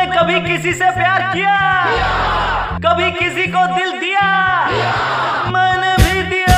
कभी किसी से प्यार किया? कभी किसी को दिल दिया? मैंने भी दिया।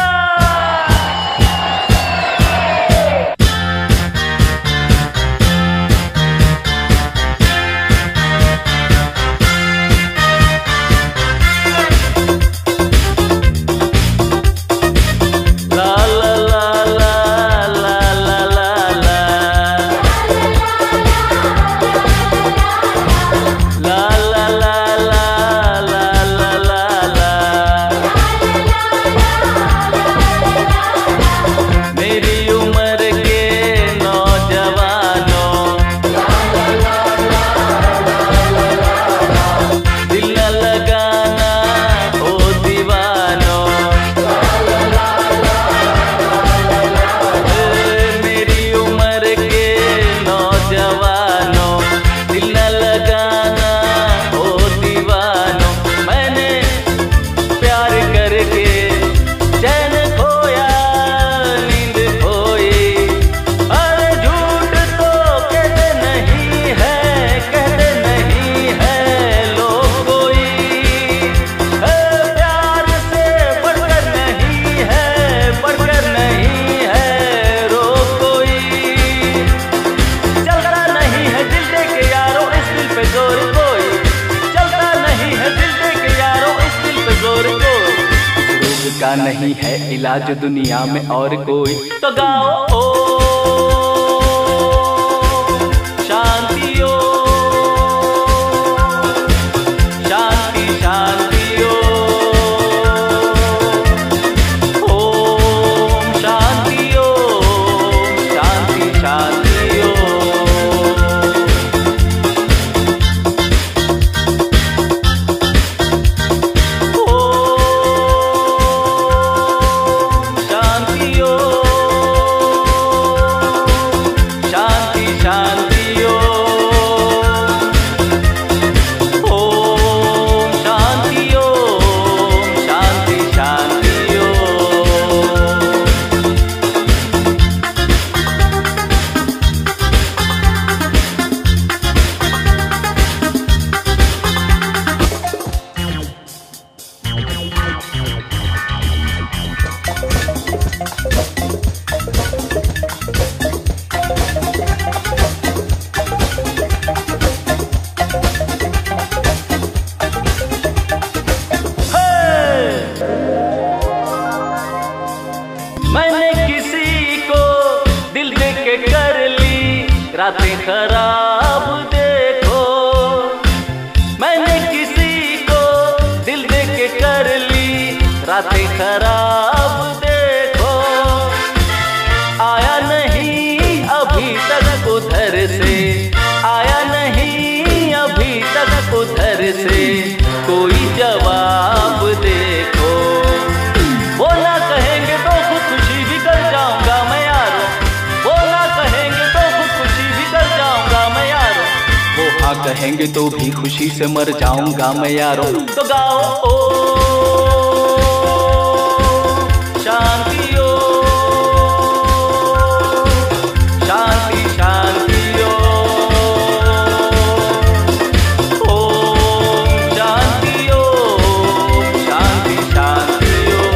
का नहीं है इलाज दुनिया में और कोई, तो गाओ ओ शांति ओ शांति शांति ओ ओम शांति ओ शांति शांति ओ। रातें खराब देखो, मैंने किसी को दिल दे के कर ली रातें खराब देखो। आया नहीं अभी तक उधर से, आया नहीं अभी तक उधर से कोई जवाब देखो। बोला कहेंगे तो खुदकुशी भी कर जाऊंगा मैं यारो, बोला कहेंगे तो खुदकुशी भी कर जाऊंगा मैं यारो, वो हाँ कहेंगे तो भी खुशी से मर जाऊंगा मैं यारो। तो गाओ ओ शांति ओ शांति शांति ओ ओम शांति ओ शांति शांति ओ।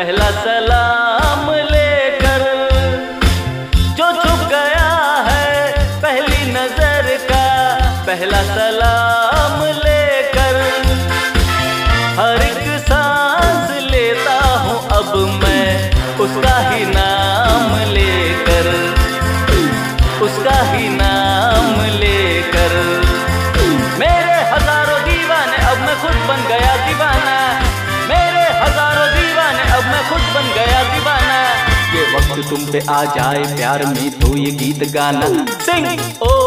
पहला सलाम लेकर, जो छुप गया है पहली नजर का पहला सलाम लेकर। हर एक सांस लेता हूँ अब मैं उसका ही नाम लेकर, उसका ही नाम लेकर। मेरे हजारों दीवाने अब मैं खुद बन गया दीवाना, मेरे हजारों दीवाने अब मैं खुद बन गया दीवाना। ये वक्त तुम पे आ जाए प्यार में तो ये गीत गाना। सिंग ओ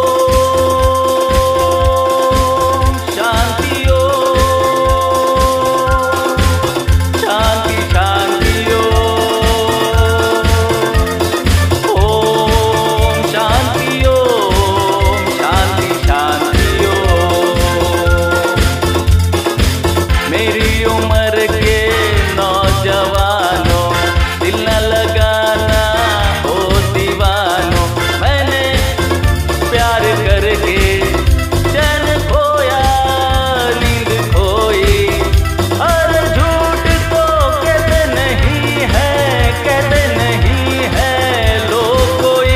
शांति ओ शांति शांति ओ ओम शांति ओम शांति शांति ओ। मेरी उम्र के नौजवानों दिल न लगाना हो दीवानों, मैंने प्यार करके चैन खोया नींद खोई। हर झूठ तो कहते नहीं है, कहते नहीं है लोग कोई।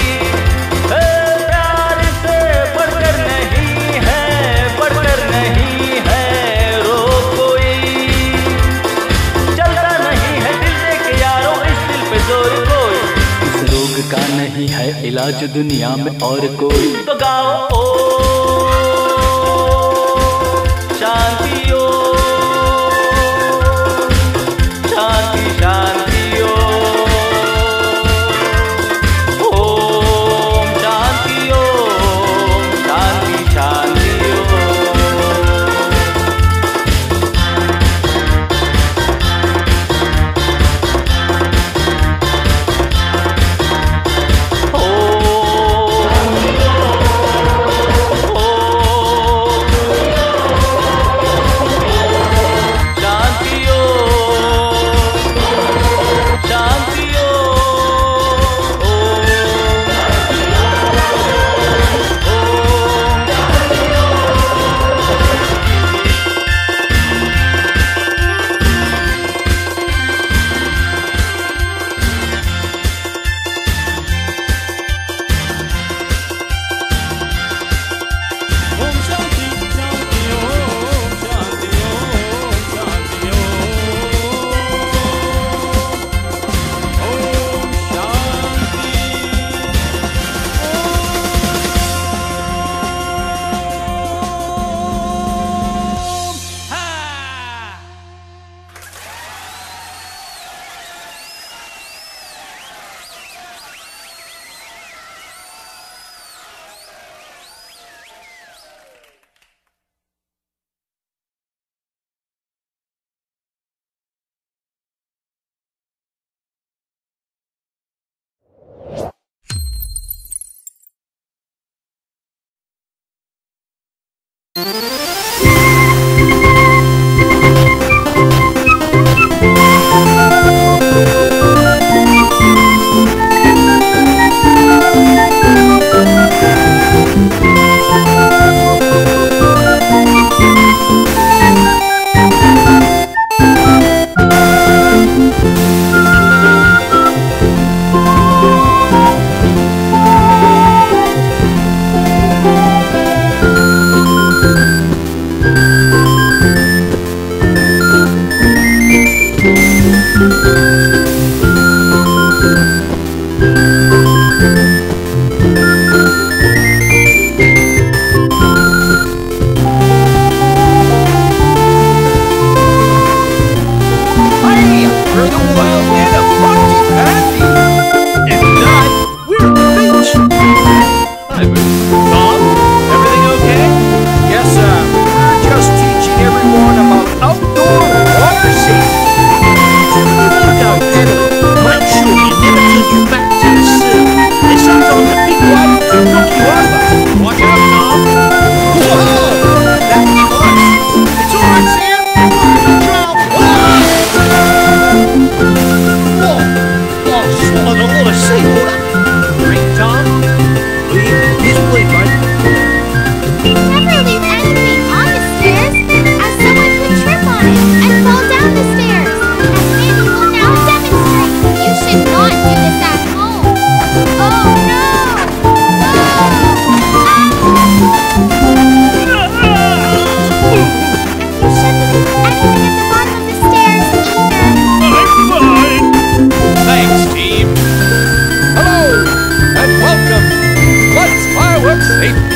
प्यार से बढ़कर नहीं है, बढ़कर नहीं है रोग कोई। चलता नहीं है दिल दे के यारों इस दिल पे जोर कोई। इस रोग का नहीं है इलाज दुनिया में और कोई। तो गाओ ओ शांति ओ शांति शांति ओ ओम शांति ओम शांति शांति ओ।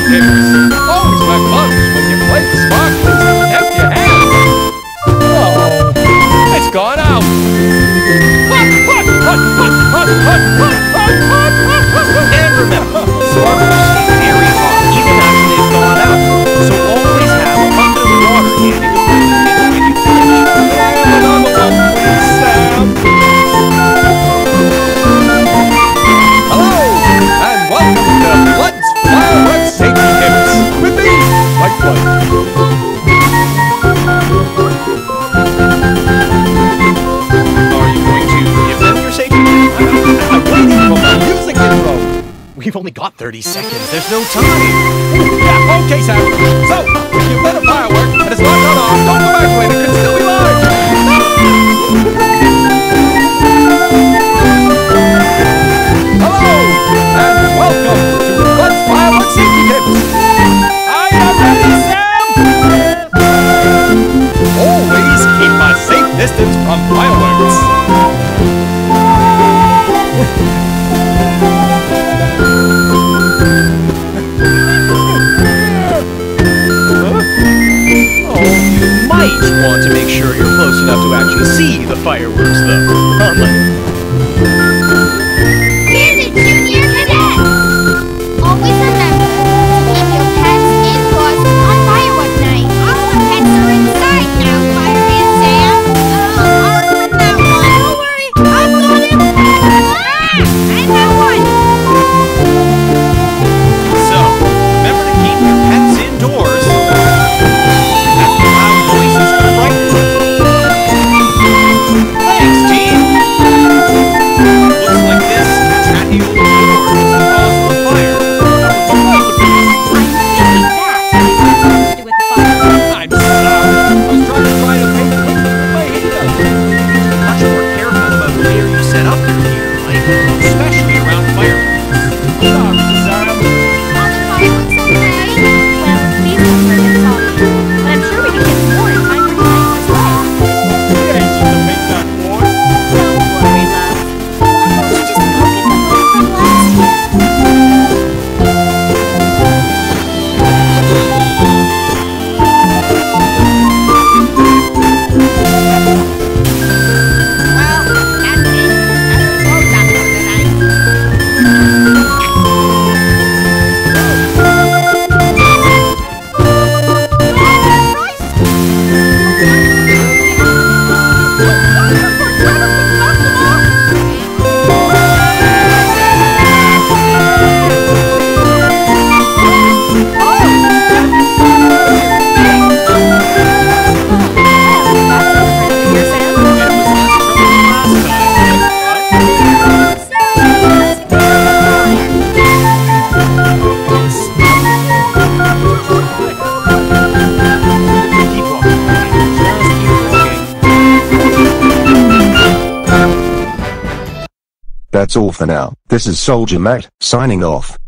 tips. Always wear gloves when you play with sparklers to protect your hands. Oh, it's gone out. And remember, sparklers stay very hot even after they've gone out. So always have a bucket of water handy to put them in when you finish. Another one, please, Sam. Hello, and welcome to Blood's Fireworks Safety Tips with me, Mike Blood. Are you going to give them your safety tip? I'm waiting for my music intro. We've only got 30 seconds. There's no time. Yeah, okay, Sam. So, if you've lit a firework and it's not gone off, don't go back to it. It could still be live. Hello, and welcome to Blood's Fireworks Safety Tips. Are you ready, Sam? Always keep a safe distance from fireworks. Might want to make sure you're close enough to actually see the fireworks, though. Here's a junior cadet. Always remember to keep your pets indoors on firework night. All the pets are inside now, Fireman Sam. I'll open that one. Don't worry, I've got him. And that one. So, remember to keep your pets indoors. That's the loud noises can frighten them. Thanks, team. Looks like this tatty old door is the cause of the fire. I'm thinking that has something to do with the fire. I'm sorry. I was trying to find a paper with my heater. Much more careful about where you set up your heater, Mike, especially around fireworks. Sorry, Sam. All the fireworks okay? Well, these ones were installing. But I'm sure we can get more in time for tonight's display. We ain't gonna make that one. Don't worry, love. Why don't you just go get the one from last year? Well, that's it. That's close up for the night. Keep walking. Just keep walking. That's all for now. This is Soldier Matt, signing off.